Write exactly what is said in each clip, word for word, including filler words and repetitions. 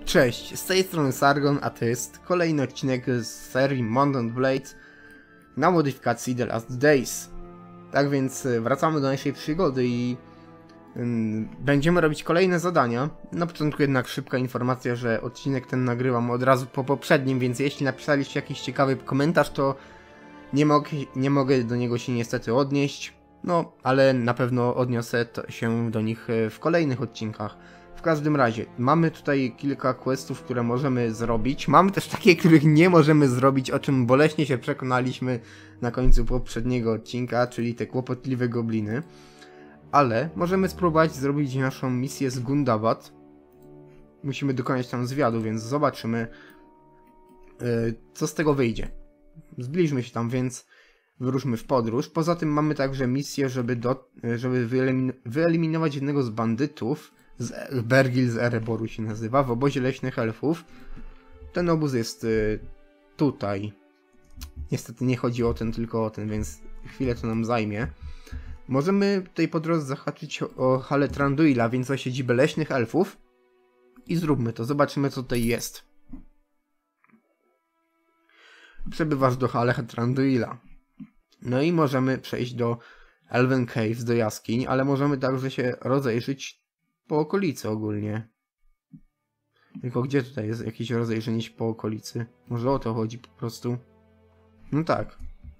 Cześć, z tej strony Sargon, a to jest kolejny odcinek z serii Mount and Blade na modyfikacji The Last Days. Tak więc wracamy do naszej przygody i ym, będziemy robić kolejne zadania. Na początku jednak szybka informacja, że odcinek ten nagrywam od razu po poprzednim, więc jeśli napisaliście jakiś ciekawy komentarz, to nie, mog nie mogę do niego się niestety odnieść. No, ale na pewno odniosę się do nich w kolejnych odcinkach. W każdym razie, mamy tutaj kilka questów, które możemy zrobić. Mamy też takie, których nie możemy zrobić, o czym boleśnie się przekonaliśmy na końcu poprzedniego odcinka, czyli te kłopotliwe gobliny. Ale możemy spróbować zrobić naszą misję z Gundabad. Musimy dokonać tam zwiadu, więc zobaczymy, yy, co z tego wyjdzie. Zbliżmy się tam, więc wyruszmy w podróż. Poza tym mamy także misję, żeby, do, żeby wyelimin wyeliminować jednego z bandytów. Z Bergil z Ereboru się nazywa, w obozie leśnych elfów. Ten obóz jest y, tutaj. Niestety nie chodzi o ten, tylko o ten, więc chwilę to nam zajmie. Możemy tutaj po drodze zahaczyć o, o halę Tranduila, więc o siedzibę leśnych elfów. I zróbmy to, zobaczymy co tutaj jest. Przebywasz do haly Tranduila. No i możemy przejść do Elven Caves, do jaskiń, ale możemy także się rozejrzeć po okolicy ogólnie. Tylko gdzie tutaj jest jakieś rozejrzenie się po okolicy? Może o to chodzi po prostu. No tak.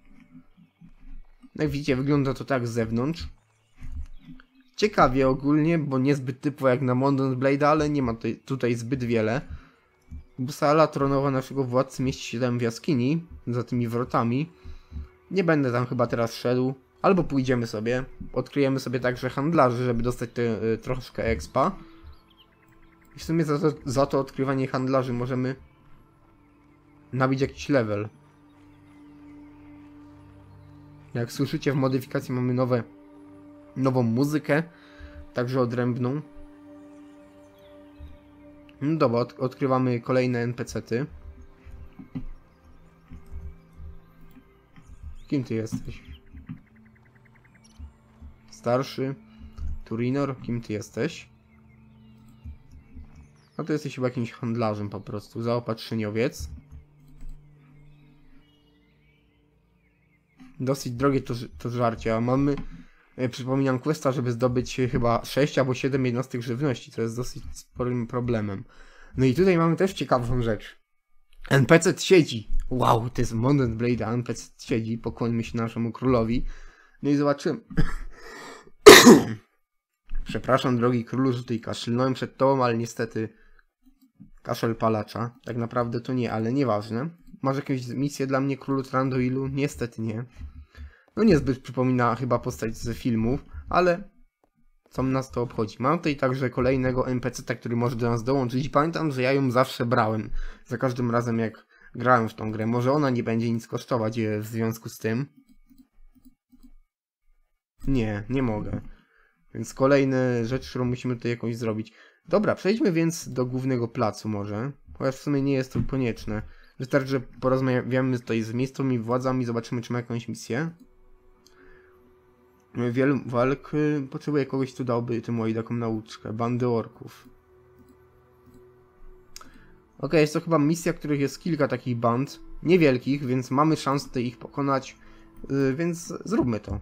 Jak widzicie, wygląda to tak z zewnątrz. Ciekawie ogólnie, bo niezbyt typowo jak na Mount and Blade, ale nie ma tutaj, tutaj zbyt wiele. Bo sala tronowa naszego władcy mieści się tam w jaskini, za tymi wrotami. Nie będę tam chyba teraz szedł. Albo pójdziemy sobie, odkryjemy sobie także handlarzy, żeby dostać te, y, troszkę expa. I w sumie za to, za to odkrywanie handlarzy możemy nabić jakiś level. Jak słyszycie, w modyfikacji mamy nowe, nową muzykę, także odrębną. No dobra, od, odkrywamy kolejne N P C-ty. Kim ty jesteś? Starszy. Turinor, kim ty jesteś? A ty jesteś chyba jakimś handlarzem po prostu. Zaopatrzeniowiec. Dosyć drogie to, to żarcie, a mamy, e, przypominam, questa, żeby zdobyć chyba sześć albo siedem jednostek żywności, co jest dosyć sporym problemem. No i tutaj mamy też ciekawą rzecz. N P C siedzi. Wow, to jest Mount and Blade, a N P C siedzi. Pokłońmy się naszemu królowi. No i zobaczymy. Przepraszam, drogi królu, że tutaj kaszlnąłem przed tobą, ale niestety kaszel palacza. Tak naprawdę to nie, ale nieważne. Masz jakąś misję dla mnie, królu Tranduilu? Niestety nie. No niezbyt przypomina chyba postać z filmów, ale co nas to obchodzi. Mam tutaj także kolejnego N P C-ta, który może do nas dołączyć i pamiętam, że ja ją zawsze brałem. Za każdym razem jak grałem w tą grę. Może ona nie będzie nic kosztować w związku z tym. Nie, nie mogę. Więc kolejna rzecz, którą musimy tutaj jakąś zrobić. Dobra, przejdźmy więc do głównego placu może. Chociaż w sumie nie jest to konieczne. Wystarczy, że porozmawiamy tutaj z miejscowymi władzami, zobaczymy, czy ma jakąś misję. Wielu walk. Potrzebuję kogoś, kto dałby tym łajdakom nauczkę. Bandy orków. Ok, jest to chyba misja, których jest kilka takich band. Niewielkich, więc mamy szansę tutaj ich pokonać. Yy, więc zróbmy to.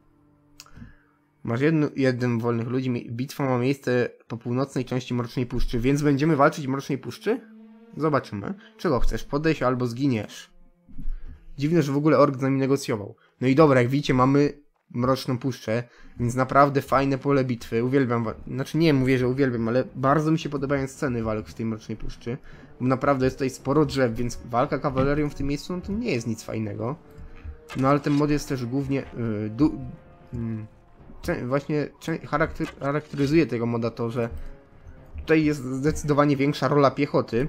Masz jedno, jeden wolnych ludzi. Bitwa ma miejsce po północnej części Mrocznej Puszczy, więc będziemy walczyć w Mrocznej Puszczy? Zobaczymy. Czego chcesz? Podejść albo zginiesz. Dziwne, że w ogóle ork z nami negocjował. No i dobra, jak widzicie, mamy Mroczną Puszczę, więc naprawdę fajne pole bitwy. Uwielbiam, znaczy nie mówię, że uwielbiam, ale bardzo mi się podobają sceny walk w tej Mrocznej Puszczy. Bo naprawdę jest tutaj sporo drzew, więc walka kawalerią w tym miejscu no to nie jest nic fajnego. No ale ten mod jest też głównie... Yy, du, yy, Właśnie charakter, charakteryzuje tego moda to, że tutaj jest zdecydowanie większa rola piechoty.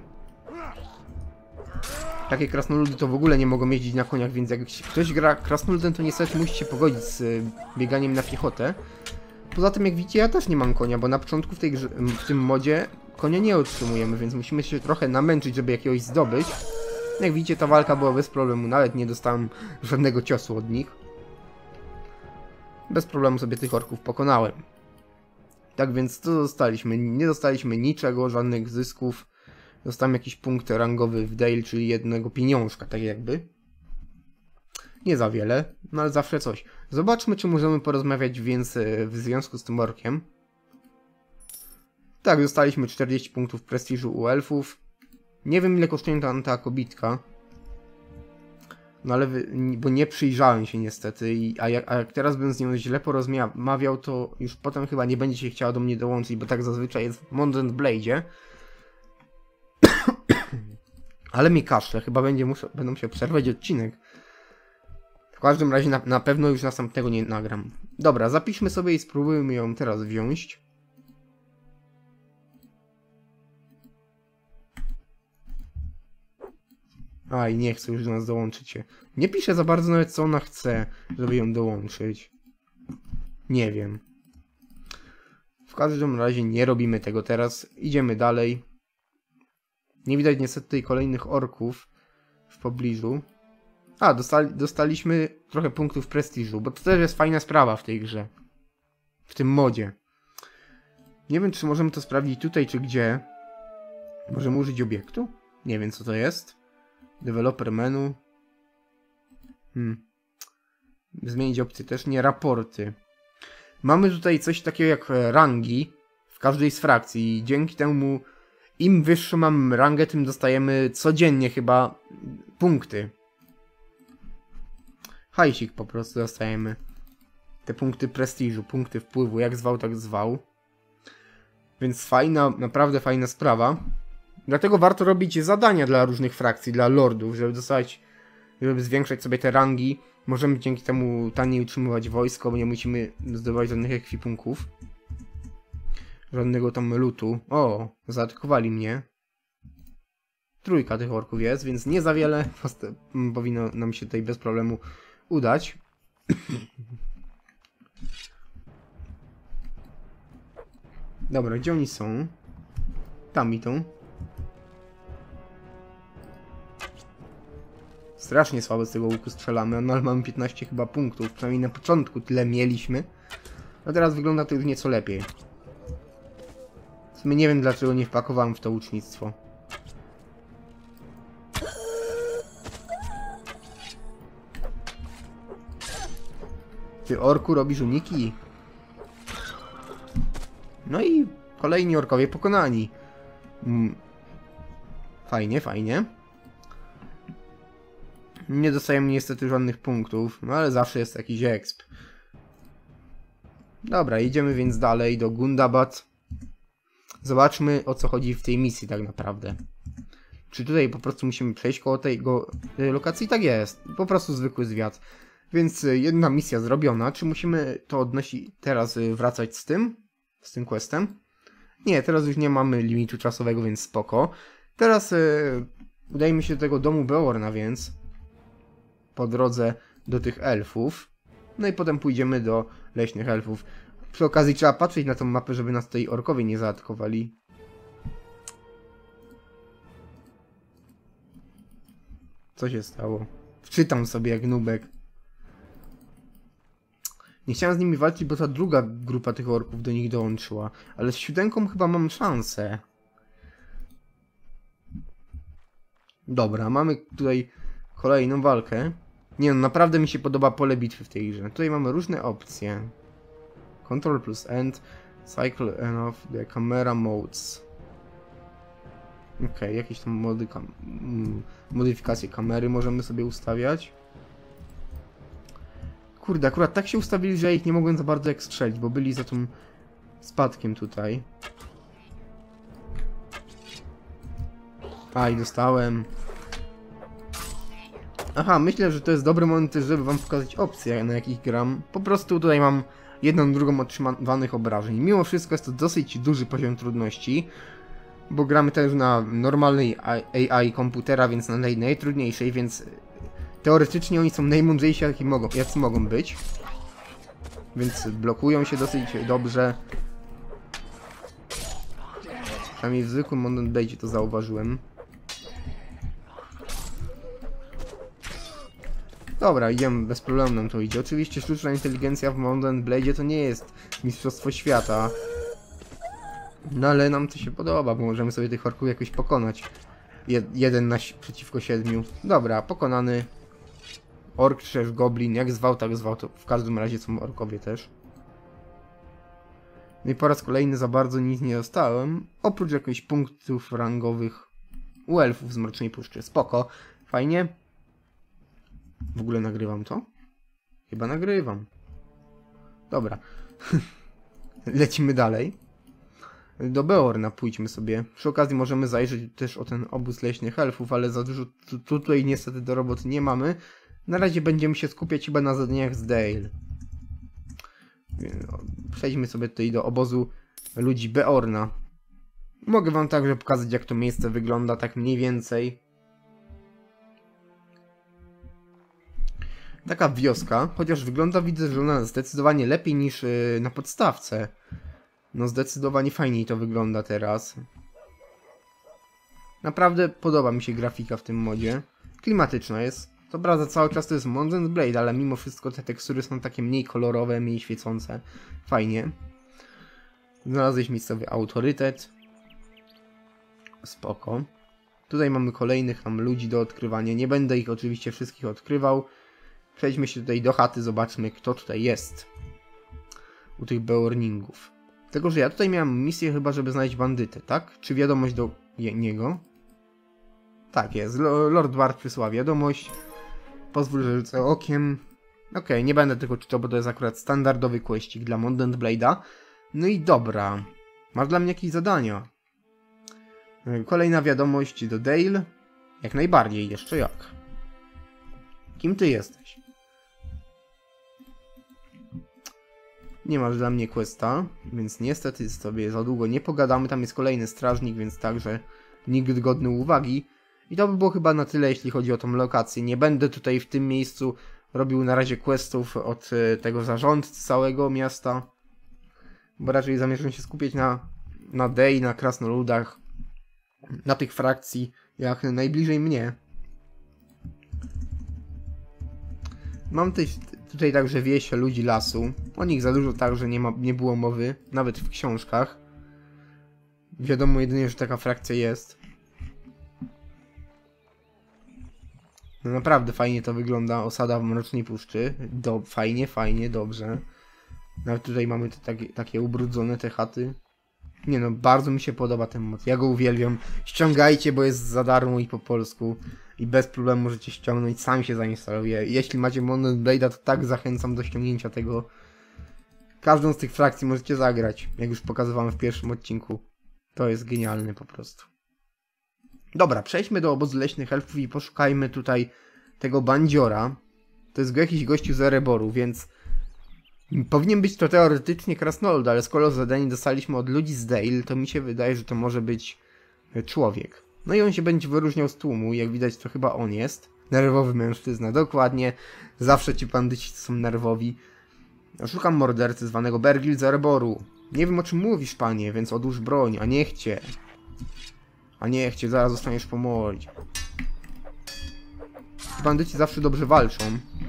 Takie krasnoludy to w ogóle nie mogą jeździć na koniach, więc jak ktoś gra krasnoludem, to niestety musi się pogodzić z bieganiem na piechotę. Poza tym, jak widzicie, ja też nie mam konia, bo na początku w, tej grze, w tym modzie konia nie otrzymujemy, więc musimy się trochę namęczyć, żeby jakiegoś zdobyć. Jak widzicie, ta walka była bez problemu, nawet nie dostałem żadnego ciosu od nich. Bez problemu sobie tych orków pokonałem. Tak więc co dostaliśmy? Nie dostaliśmy niczego, żadnych zysków. Dostałem jakiś punkt rangowy w Dale, czyli jednego pieniążka, tak jakby. Nie za wiele, no ale zawsze coś. Zobaczmy, czy możemy porozmawiać więc w związku z tym orkiem. Tak, dostaliśmy czterdzieści punktów prestiżu u elfów. Nie wiem, ile kosztuje ta, ta kobitka. No ale, wy, bo nie przyjrzałem się niestety, i, a, jak, a jak teraz bym z nią źle porozmawiał, to już potem chyba nie będzie się chciała do mnie dołączyć, bo tak zazwyczaj jest w Mount & Blade'zie. Ale mi kaszle, chyba będzie musiał, będą musiał przerwać odcinek. W każdym razie na, na pewno już następnego nie nagram. Dobra, zapiszmy sobie i spróbujmy ją teraz wziąć. Aj, nie chce już do nas dołączyć się. Nie pisze za bardzo nawet, co ona chce, żeby ją dołączyć. Nie wiem. W każdym razie nie robimy tego teraz. Idziemy dalej. Nie widać niestety tutaj kolejnych orków w pobliżu. A, dostali, dostaliśmy trochę punktów prestiżu, bo to też jest fajna sprawa w tej grze. W tym modzie. Nie wiem, czy możemy to sprawdzić tutaj, czy gdzie. Możemy użyć obiektu? Nie wiem, co to jest. Developer menu. Hmm. Zmienić opcję też nie. Raporty. Mamy tutaj coś takiego jak rangi w każdej z frakcji. I dzięki temu im wyższą mamy rangę, tym dostajemy codziennie chyba punkty. Hajsik po prostu dostajemy. Te punkty prestiżu, punkty wpływu, jak zwał, tak zwał. Więc fajna, naprawdę fajna sprawa. Dlatego warto robić zadania dla różnych frakcji, dla lordów, żeby dostać, żeby zwiększać sobie te rangi. Możemy dzięki temu taniej utrzymywać wojsko, bo nie musimy zdobywać żadnych ekwipunków. Żadnego tam lutu. O, zaatakowali mnie. Trójka tych orków jest, więc nie za wiele. Powinno nam się tutaj bez problemu udać. Dobra, gdzie oni są? Tam idą. Strasznie słabo z tego łuku strzelamy, no ale mamy piętnaście chyba punktów. Przynajmniej na początku tyle mieliśmy. A teraz wygląda to już nieco lepiej. W sumie nie wiem, dlaczego nie wpakowałem w to łucznictwo. Ty, orku, robisz uniki? No i kolejni orkowie pokonani. Mm. Fajnie, fajnie. Nie dostajemy niestety żadnych punktów, no ale zawsze jest jakiś exp. Dobra, idziemy więc dalej do Gundabad. Zobaczmy, o co chodzi w tej misji tak naprawdę. Czy tutaj po prostu musimy przejść koło tej, go, tej lokacji? Tak jest, po prostu zwykły zwiat. Więc jedna misja zrobiona. Czy musimy to odnosić teraz, wracać z tym? Z tym questem? Nie, teraz już nie mamy limitu czasowego, więc spoko. Teraz yy, udajemy się do tego domu Beorna, więc po drodze do tych elfów. No i potem pójdziemy do leśnych elfów. Przy okazji trzeba patrzeć na tą mapę, żeby nas tutaj orkowie nie zaatakowali. Co się stało? Wczytam sobie jak nubek. Nie chciałem z nimi walczyć, bo ta druga grupa tych orków do nich dołączyła. Ale z siódemką chyba mam szansę. Dobra, mamy tutaj kolejną walkę. Nie no, naprawdę mi się podoba pole bitwy w tej grze. Tutaj mamy różne opcje. Control plus End, Cycle and of the Camera Modes. Okej, okay, jakieś tam mody kam modyfikacje kamery możemy sobie ustawiać. Kurde, akurat tak się ustawili, że ja ich nie mogłem za bardzo jak strzelić, bo byli za tym spadkiem tutaj. Aj, dostałem. Aha, myślę, że to jest dobry moment też, żeby wam pokazać opcje, na jakich gram. Po prostu tutaj mam jedną, drugą otrzymanych obrażeń. Mimo wszystko jest to dosyć duży poziom trudności, bo gramy też na normalnej A I komputera, więc na tej najtrudniejszej, więc teoretycznie oni są najmądrzejsi, jacy mogą, jacy mogą być. Więc blokują się dosyć dobrze. Przynajmniej w zwykłym Mount & Blade'zie to zauważyłem. Dobra, idziemy, bez problemu nam to idzie. Oczywiście sztuczna inteligencja w Mount & Blade'zie to nie jest mistrzostwo świata. No ale nam to się podoba, bo możemy sobie tych orków jakoś pokonać. Je jeden na przeciwko siedmiu. Dobra, pokonany. Ork, też goblin, jak zwał, tak zwał, to w każdym razie są orkowie też. No i po raz kolejny za bardzo nic nie dostałem, oprócz jakichś punktów rangowych u elfów z Mrocznej Puszczy. Spoko, fajnie. W ogóle nagrywam to? Chyba nagrywam. Dobra. Lecimy dalej. Do Beorna pójdźmy sobie. Przy okazji możemy zajrzeć też o ten obóz leśnych elfów, ale za dużo tutaj niestety do roboty nie mamy. Na razie będziemy się skupiać chyba na zadaniach z Dale. Przejdźmy sobie tutaj do obozu ludzi Beorna. Mogę wam także pokazać, jak to miejsce wygląda tak mniej więcej. Taka wioska, chociaż wygląda, widzę, że ona zdecydowanie lepiej niż yy, na podstawce. No zdecydowanie fajniej to wygląda teraz. Naprawdę podoba mi się grafika w tym modzie. Klimatyczna jest. To prawda, cały czas to jest Mountain Blade, ale mimo wszystko te tekstury są takie mniej kolorowe, mniej świecące. Fajnie. Znalazłeś miejscowy autorytet. Spoko. Tutaj mamy kolejnych tam ludzi do odkrywania. Nie będę ich oczywiście wszystkich odkrywał. Przejdźmy się tutaj do chaty, zobaczmy, kto tutaj jest. U tych Beorningów. Tylko, że ja tutaj miałem misję chyba, żeby znaleźć bandytę, tak? Czy wiadomość do niego? Tak jest. Lord Bard przysłał wiadomość. Pozwól, że rzucę okiem. Okej, okay, nie będę tego czytał, bo to jest akurat standardowy questik dla Mountain Blade'a. No i dobra. Masz dla mnie jakieś zadania? Kolejna wiadomość do Dale. Jak najbardziej, jeszcze jak. Kim ty jesteś? Nie masz dla mnie questa, więc niestety sobie za długo nie pogadamy. Tam jest kolejny strażnik, więc także nikt godny uwagi. I to by było chyba na tyle, jeśli chodzi o tą lokację. Nie będę tutaj w tym miejscu robił na razie questów od tego zarządcy całego miasta, bo raczej zamierzam się skupić na, na Dale, na krasnoludach, na tych frakcji jak najbliżej mnie. Mam tutaj, tutaj także wieś ludzi lasu. O nich za dużo także nie, ma, nie było mowy, nawet w książkach. Wiadomo jedynie, że taka frakcja jest. No naprawdę fajnie to wygląda, osada w Mrocznej Puszczy. Do, fajnie, fajnie, dobrze. Nawet tutaj mamy te takie, takie ubrudzone te chaty. Nie no, bardzo mi się podoba ten mod. Ja go uwielbiam. Ściągajcie, bo jest za darmo i po polsku. I bez problemu możecie ściągnąć, sam się zainstaluje. Jeśli macie Mountain Blade'a, to tak zachęcam do ściągnięcia tego. Każdą z tych frakcji możecie zagrać, jak już pokazywałem w pierwszym odcinku. To jest genialne po prostu. Dobra, przejdźmy do obozu leśnych elfów i poszukajmy tutaj tego bandziora. To jest jakiś gościu z Ereboru, więc powinien być to teoretycznie krasnolud, ale skoro zadanie dostaliśmy od ludzi z Dale, to mi się wydaje, że to może być człowiek. No i on się będzie wyróżniał z tłumu, jak widać to chyba on jest. Nerwowy mężczyzna, dokładnie. Zawsze ci bandyci są nerwowi. Szukam mordercy zwanego Bergil z Ereboru. Nie wiem, o czym mówisz, panie, więc odłóż broń, a niech cię. A niech cię, zaraz zostaniesz po mordzie. Bandyci zawsze dobrze walczą.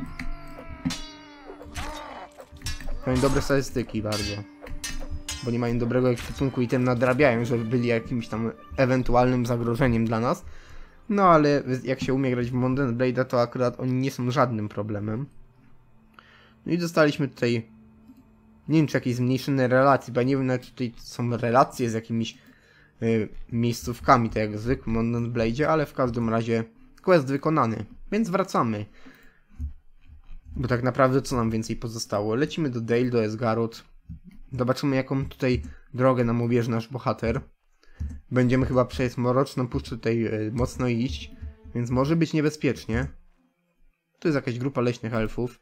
Mają dobre statystyki bardzo. Bo nie mają dobrego ekwipunku i tym nadrabiają, żeby byli jakimś tam ewentualnym zagrożeniem dla nas. No ale jak się umie grać w Mountain Blade'a, to akurat oni nie są żadnym problemem. No i dostaliśmy tutaj, nie wiem, czy jakieś zmniejszone relacje, bo ja nie wiem, czy tutaj są relacje z jakimiś y, miejscówkami, tak jak w zwykłym Mountain Blade'zie, ale w każdym razie quest wykonany. Więc wracamy. Bo tak naprawdę co nam więcej pozostało? Lecimy do Dale, do Esgaroth. Zobaczymy, jaką tutaj drogę nam ubierze nasz bohater. Będziemy chyba przez Mroczną Puszczę tutaj y, mocno iść, więc może być niebezpiecznie. Tu jest jakaś grupa leśnych elfów.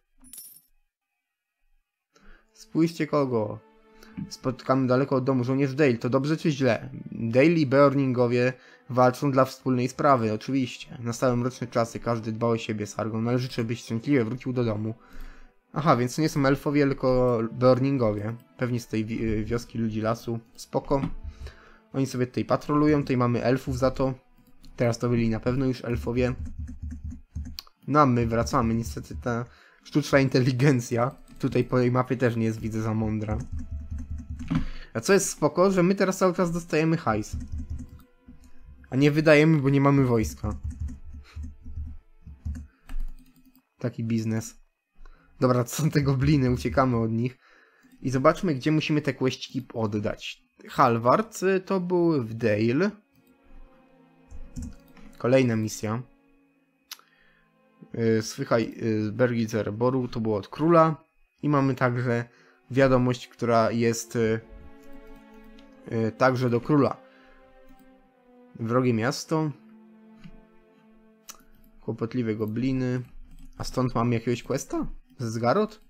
Spójrzcie kogo. Spotkamy daleko od domu żołnierz Dale. To dobrze czy źle? Dale i Beorningowie walczą dla wspólnej sprawy, oczywiście. Nastały mroczne czasy, każdy dba o siebie, Sargon. Ale życzę, byś szczęśliwie wrócił do domu. Aha, więc to nie są elfowie, tylko Beorningowie. Pewnie z tej wi wioski ludzi lasu. Spoko. Oni sobie tutaj patrolują, tutaj mamy elfów za to. Teraz to byli na pewno już elfowie. No a my wracamy. Niestety ta sztuczna inteligencja tutaj po tej mapie też nie jest, widzę, za mądra. A co jest spoko, że my teraz cały czas dostajemy hajs. A nie wydajemy, bo nie mamy wojska. Taki biznes. Dobra, to są te gobliny, uciekamy od nich. I zobaczmy, gdzie musimy te questiki oddać. Halvard to był w Dale. Kolejna misja. Słychaj z Bergi Zerboru, to było od króla. I mamy także wiadomość, która jest także do króla. Wrogie miasto. Kłopotliwe gobliny. A stąd mamy jakiegoś questa? Z Zgarot?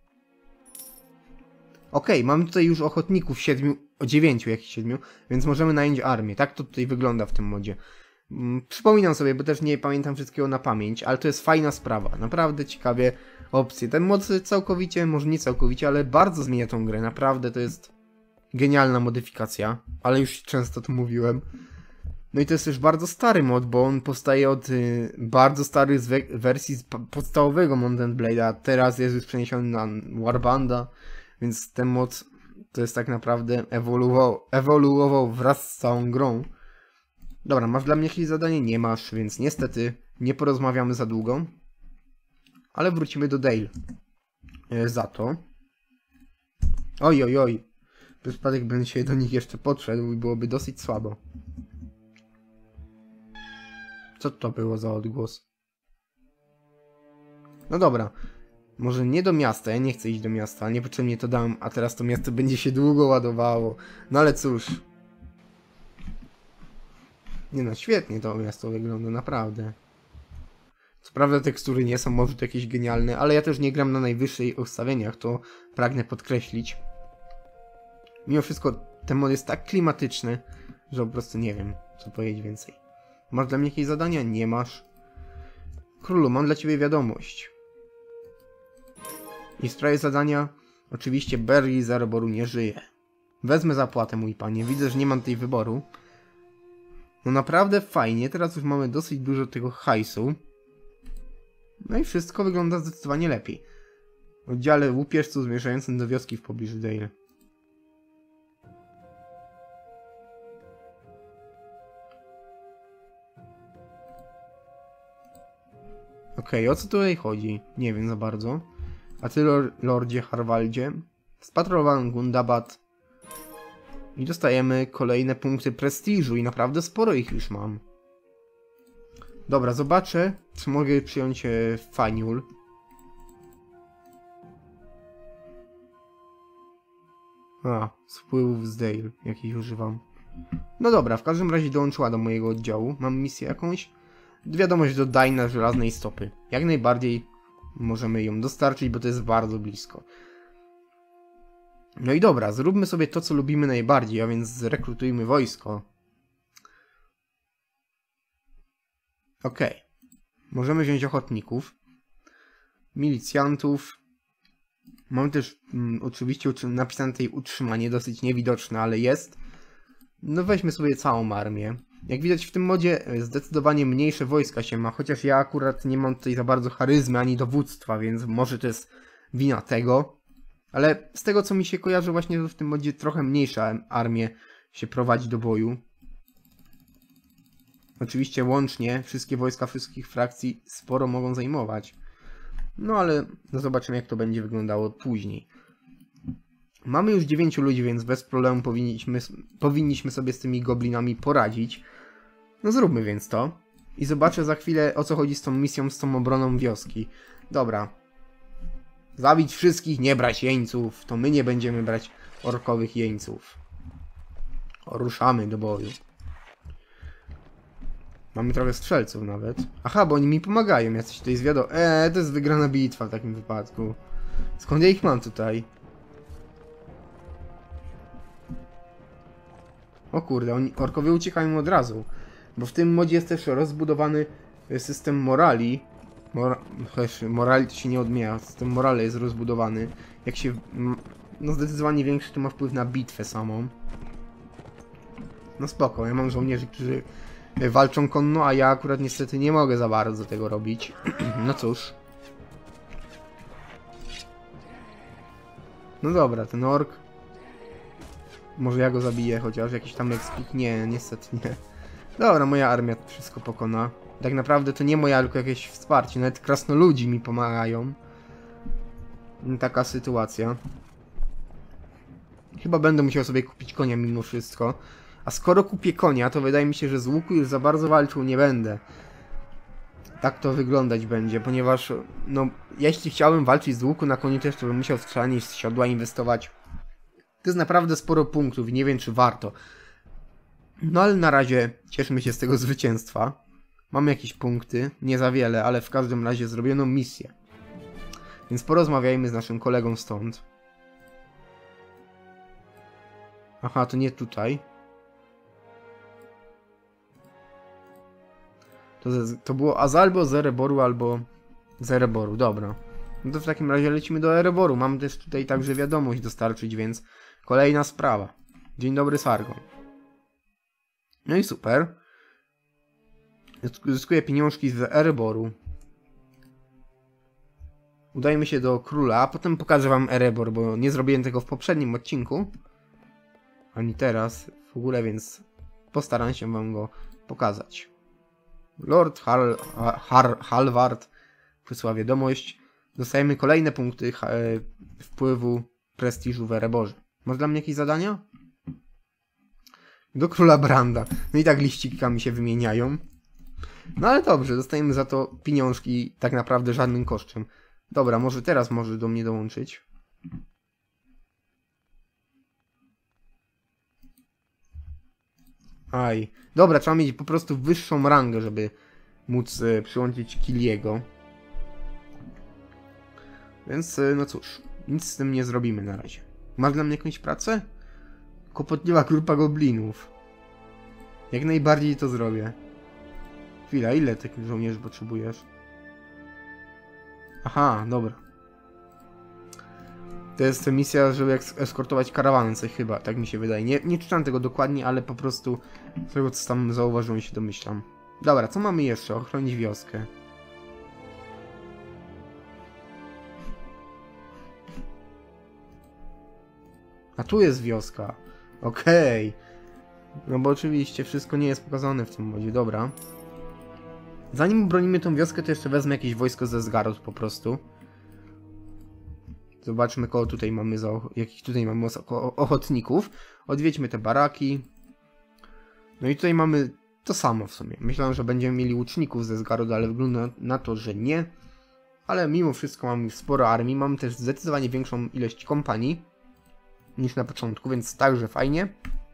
Okej, okay, mamy tutaj już ochotników siedmiu, o dziewięciu jakichś siedmiu, więc możemy nająć armię. Tak to tutaj wygląda w tym modzie. Przypominam sobie, bo też nie pamiętam wszystkiego na pamięć, ale to jest fajna sprawa. Naprawdę ciekawie opcje. Ten mod całkowicie, może nie całkowicie, ale bardzo zmienia tą grę. Naprawdę to jest genialna modyfikacja, ale już często to mówiłem. No i to jest też bardzo stary mod, bo on powstaje od y, bardzo starych wersji z podstawowego Mount and Blade, a teraz jest już przeniesiony na Warbanda, więc ten mod to jest tak naprawdę ewoluował, ewoluował wraz z całą grą. Dobra, masz dla mnie jakieś zadanie? Nie masz, więc niestety nie porozmawiamy za długo. Ale wrócimy do Dale. E, za to. Oj, oj, oj. Przez przypadek bym się do nich jeszcze podszedł i byłoby dosyć słabo. Co to było za odgłos? No dobra. Może nie do miasta, ja nie chcę iść do miasta, niepotrzebnie to dałem, a teraz to miasto będzie się długo ładowało. No ale cóż. Nie no, świetnie to miasto wygląda, naprawdę. Co prawda tekstury nie są może to jakieś genialne, ale ja też nie gram na najwyższych ustawieniach, to pragnę podkreślić. Mimo wszystko ten mod jest tak klimatyczny, że po prostu nie wiem, co powiedzieć więcej. Masz dla mnie jakieś zadania? Nie masz. Królu, mam dla ciebie wiadomość. I w sprawie zadania, oczywiście Bergi Zerboru nie żyje. Wezmę zapłatę, mój panie, widzę, że nie mam tej wyboru. No naprawdę fajnie, teraz już mamy dosyć dużo tego hajsu. No i wszystko wygląda zdecydowanie lepiej. W oddziale łupieżców zmierzającym do wioski w pobliżu Dale. Okej, okay, o co tutaj chodzi? Nie wiem za bardzo. A ty, Lordzie Harwaldzie, spatrolowałem Gundabad i dostajemy kolejne punkty prestiżu i naprawdę sporo ich już mam. Dobra, zobaczę, czy mogę przyjąć e, Faniul. A, z wpływów z Dale, jakich używam. No dobra, w każdym razie dołączyła do mojego oddziału. Mam misję jakąś. Wiadomość do Daina żelaznej stopy. Jak najbardziej możemy ją dostarczyć, bo to jest bardzo blisko. No i dobra, zróbmy sobie to, co lubimy najbardziej, a więc zrekrutujmy wojsko. Okej. Okay. Możemy wziąć ochotników, milicjantów. Mam też mm, oczywiście napisane tutaj utrzymanie, dosyć niewidoczne, ale jest. No weźmy sobie całą armię. Jak widać w tym modzie zdecydowanie mniejsze wojska się ma, chociaż ja akurat nie mam tutaj za bardzo charyzmy ani dowództwa, więc może to jest wina tego. Ale z tego co mi się kojarzy właśnie w tym modzie trochę mniejsza armię się prowadzi do boju. Oczywiście łącznie wszystkie wojska wszystkich frakcji sporo mogą zajmować. No ale no zobaczymy jak to będzie wyglądało później. Mamy już dziewięciu ludzi, więc bez problemu powinniśmy, powinniśmy sobie z tymi goblinami poradzić. No zróbmy więc to. I zobaczę za chwilę o co chodzi z tą misją, z tą obroną wioski. Dobra. Zabić wszystkich, nie brać jeńców. To my nie będziemy brać orkowych jeńców. Ruszamy do boju. Mamy trochę strzelców nawet. Aha, bo oni mi pomagają, jacyś tutaj zwiadą. Eee, to jest wygrana bitwa w takim wypadku. Skąd ja ich mam tutaj? O kurde, oni, orkowie uciekają od razu. Bo w tym modzie jest też rozbudowany system morali. Mor morali to się nie odmienia. System morale jest rozbudowany. Jak się... No zdecydowanie większy to ma wpływ na bitwę samą. No spoko, ja mam żołnierzy, którzy walczą konno, a ja akurat niestety nie mogę za bardzo tego robić. No cóż. No dobra, ten ork Może ja go zabiję chociaż, jakiś tam ekspik? Nie, niestety nie. Dobra, moja armia wszystko pokona. Tak naprawdę to nie moja, tylko jakieś wsparcie. Nawet krasnoludzi mi pomagają. Taka sytuacja. Chyba będę musiał sobie kupić konia mimo wszystko. A skoro kupię konia, to wydaje mi się, że z łuku już za bardzo walczył nie będę. Tak to wyglądać będzie, ponieważ no, jeśli chciałbym walczyć z łuku na koniu też, to bym musiał w strzelanie z siodła inwestować. To jest naprawdę sporo punktów i nie wiem, czy warto. No ale na razie cieszymy się z tego zwycięstwa. Mamy jakieś punkty, nie za wiele, ale w każdym razie zrobiono misję. Więc porozmawiajmy z naszym kolegą stąd. Aha, to nie tutaj. To, to było albo z Ereboru, albo z Ereboru, dobra. No to w takim razie lecimy do Ereboru. Mam też tutaj także wiadomość dostarczyć, więc kolejna sprawa. Dzień dobry, Sargon. No i super. Zyskuję pieniążki z Ereboru. Udajmy się do króla, a potem pokażę wam Erebor, bo nie zrobiłem tego w poprzednim odcinku. Ani teraz w ogóle, więc postaram się wam go pokazać. Lord Hal, Har, Halvard przysłał wiadomość. Dostajemy kolejne punkty e, wpływu prestiżu w Ereborze. Masz dla mnie jakieś zadania? Do króla Branda. No i tak liścikami się wymieniają. No ale dobrze, dostajemy za to pieniążki tak naprawdę żadnym kosztem. Dobra, może teraz może do mnie dołączyć. Aj. Dobra, trzeba mieć po prostu wyższą rangę, żeby móc e, przyłączyć Kiliego. Więc, e, no cóż, nic z tym nie zrobimy na razie. Masz dla mnie jakąś pracę? Kłopotliwa grupa goblinów. Jak najbardziej to zrobię. Chwila, ile tych żołnierzy potrzebujesz? Aha, dobra. To jest misja, żeby eskortować karawany, coś chyba, tak mi się wydaje. Nie, nie czytam tego dokładnie, ale po prostu z tego, co tam zauważyłem, się domyślam. Dobra, co mamy jeszcze? Ochronić wioskę. A tu jest wioska. Okej. Okay. No bo oczywiście wszystko nie jest pokazane w tym modzie, dobra. Zanim obronimy tą wioskę, to jeszcze wezmę jakieś wojsko ze Sgarod po prostu. Zobaczmy, kogo tutaj mamy za... jakich tutaj mamy ochotników. Odwiedźmy te baraki. No i tutaj mamy to samo w sumie. Myślałem, że będziemy mieli łuczników ze Sgarod, ale wygląda na to, że nie. Ale mimo wszystko mamy sporo armii. Mamy też zdecydowanie większą ilość kompanii niż na początku, więc także fajnie.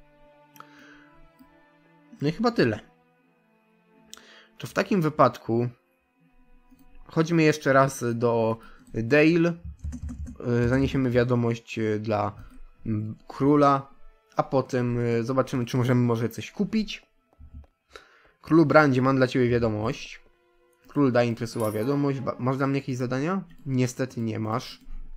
No i chyba tyle. To w takim wypadku chodźmy jeszcze raz do Dale. Zaniesiemy wiadomość dla króla, a potem zobaczymy, czy możemy może coś kupić. Królu Brandzie, mam dla ciebie wiadomość. Król Dain przesyła wiadomość. Masz dla mnie jakieś zadania? Niestety nie masz.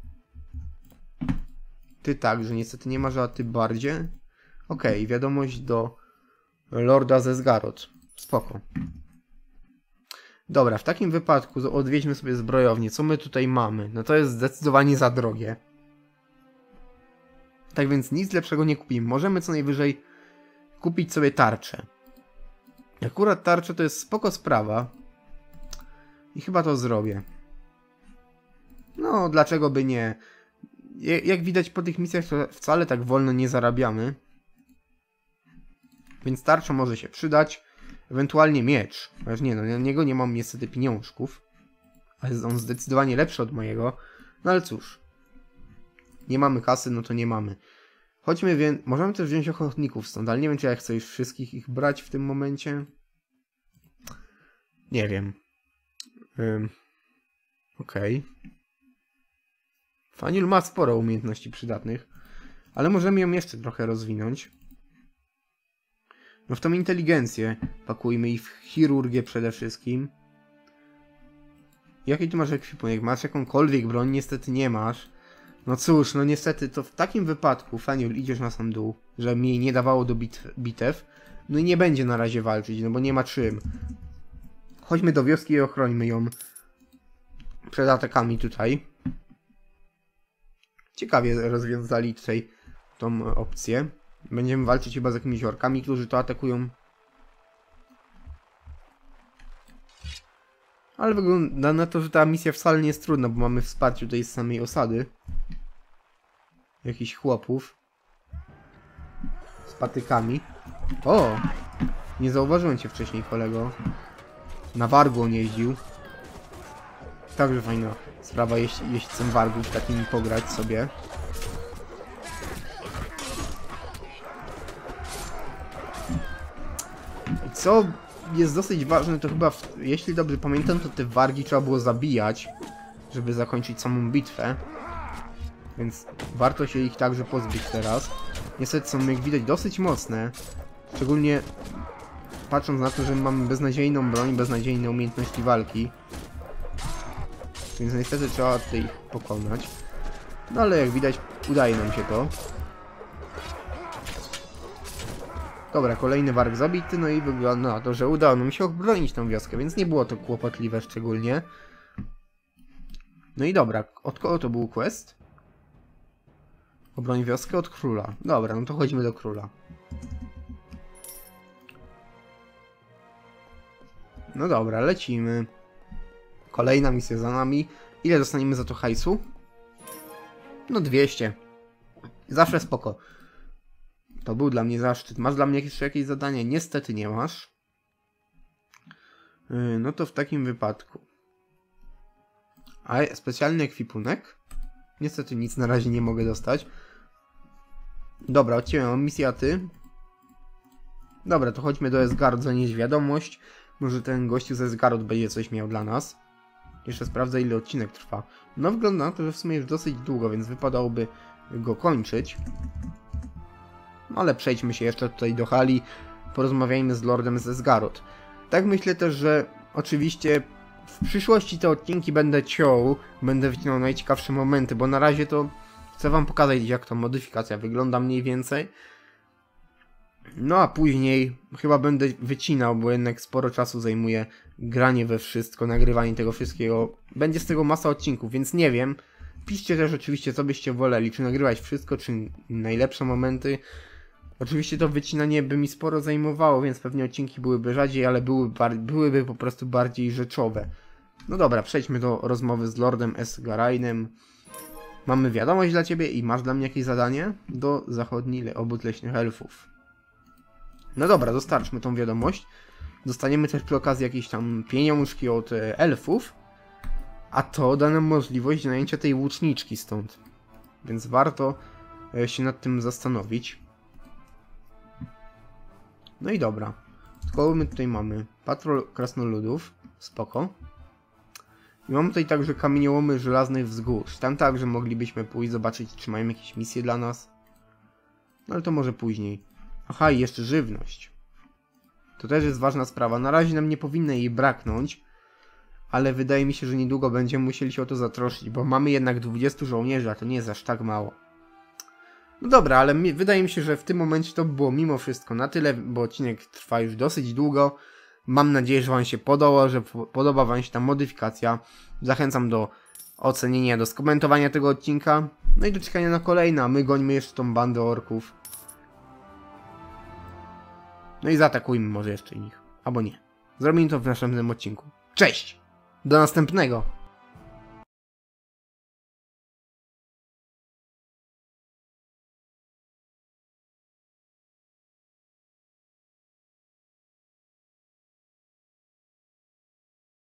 Ty także niestety nie masz, a ty bardziej. Okej, okay, wiadomość do Lorda ze Sgarod. Spoko. Dobra, w takim wypadku odwiedźmy sobie zbrojownię. Co my tutaj mamy? No to jest zdecydowanie za drogie. Tak więc nic lepszego nie kupimy. Możemy co najwyżej kupić sobie tarczę. Akurat tarczę to jest spoko sprawa. I chyba to zrobię. No, dlaczego by nie? Jak widać po tych misjach, to wcale tak wolno nie zarabiamy. Więc tarcza może się przydać. Ewentualnie miecz. Chociaż nie, no na niego nie mam niestety pieniążków. Ale jest on zdecydowanie lepszy od mojego. No ale cóż. Nie mamy kasy, no to nie mamy. Chodźmy więc... Możemy też wziąć ochotników stąd, ale nie wiem, czy ja chcę już wszystkich ich brać w tym momencie. Nie wiem. Ym. Okej. Okay. Faniul ma sporo umiejętności przydatnych. Ale możemy ją jeszcze trochę rozwinąć. No w tą inteligencję pakujmy i w chirurgię przede wszystkim. Jaki tu masz ekwipunek? Masz jakąkolwiek broń? Niestety nie masz. No cóż, no niestety to w takim wypadku, Faniul, idziesz na sam dół, że mi nie dawało do bit bitew. No i nie będzie na razie walczyć, no bo nie ma czym. Chodźmy do wioski i ochrońmy ją przed atakami tutaj. Ciekawie rozwiązali tutaj tą opcję. Będziemy walczyć chyba z jakimiś orkami, którzy to atakują. Ale wygląda na to, że ta misja wcale nie jest trudna, bo mamy wsparcie tutaj z samej osady. Jakichś chłopów. Z patykami. O! Nie zauważyłem cię wcześniej, kolego. Na wargu on jeździł. Także fajna sprawa, jeśli, jeśli chcę wargów takimi pograć sobie. Co jest dosyć ważne, to chyba, w, jeśli dobrze pamiętam, to te wargi trzeba było zabijać, żeby zakończyć samą bitwę. Więc warto się ich także pozbyć teraz. Niestety są, jak widać, dosyć mocne. Szczególnie patrząc na to, że mamy beznadziejną broń, beznadziejne umiejętności walki. Więc niestety trzeba tutaj ich pokonać. No ale jak widać, udaje nam się to. Dobra, kolejny warg zabity, no i wygląda na to, że udało nam się obronić tą wioskę, więc nie było to kłopotliwe szczególnie. No i dobra, od kogo to był quest? Obroń wioskę od króla. Dobra, no to chodźmy do króla. No dobra, lecimy. Kolejna misja za nami. Ile dostaniemy za to hajsu? No dwieście. Zawsze spoko. To był dla mnie zaszczyt. Masz dla mnie jeszcze jakieś zadanie? Niestety nie masz. Yy, no to w takim wypadku. A specjalny ekwipunek? Niestety nic na razie nie mogę dostać. Dobra, od ciebie mam misję, a ty? Dobra, to chodźmy do Esgardu zanieść wiadomość. Może ten gościu ze Esgardu będzie coś miał dla nas. Jeszcze sprawdzę, ile odcinek trwa. No wygląda na to, że w sumie już dosyć długo, więc wypadałoby go kończyć. No ale przejdźmy się jeszcze tutaj do hali. Porozmawiajmy z Lordem ze Esgardu. Tak myślę też, że oczywiście w przyszłości te odcinki będę ciął. Będę wycinał najciekawsze momenty, bo na razie to chcę wam pokazać, jak ta modyfikacja wygląda mniej więcej. No a później chyba będę wycinał, bo jednak sporo czasu zajmuje granie we wszystko, nagrywanie tego wszystkiego. Będzie z tego masa odcinków, więc nie wiem. Piszcie też oczywiście, co byście woleli, czy nagrywać wszystko, czy najlepsze momenty. Oczywiście to wycinanie by mi sporo zajmowało, więc pewnie odcinki byłyby rzadziej, ale byłyby, byłyby po prostu bardziej rzeczowe. No dobra, przejdźmy do rozmowy z Lordem Esgarainem. Mamy wiadomość dla ciebie i masz dla mnie jakieś zadanie? Do zachodni obóz leśnych elfów. No dobra, dostarczmy tą wiadomość. Dostaniemy też przy okazji jakieś tam pieniążki od e, elfów. A to da nam możliwość najęcia tej łuczniczki stąd. Więc warto e, się nad tym zastanowić. No i dobra. Kogo my tutaj mamy? Patrol krasnoludów. Spoko. I mamy tutaj także kamieniołomy żelaznych wzgórz. Tam także moglibyśmy pójść, zobaczyć, czy mają jakieś misje dla nas. No ale to może później. Aha, i jeszcze żywność. To też jest ważna sprawa. Na razie nam nie powinno jej braknąć. Ale wydaje mi się, że niedługo będziemy musieli się o to zatroszczyć, bo mamy jednak dwudziestu żołnierzy, a to nie jest aż tak mało. No dobra, ale mi, wydaje mi się, że w tym momencie to było mimo wszystko na tyle, bo odcinek trwa już dosyć długo. Mam nadzieję, że wam się podoba, że podoba wam się ta modyfikacja. Zachęcam do ocenienia, do skomentowania tego odcinka. No i do czekania na kolejne, a my gońmy jeszcze tą bandę orków. No i zaatakujmy może jeszcze ich. Albo nie. Zrobimy to w następnym odcinku. Cześć! Do następnego!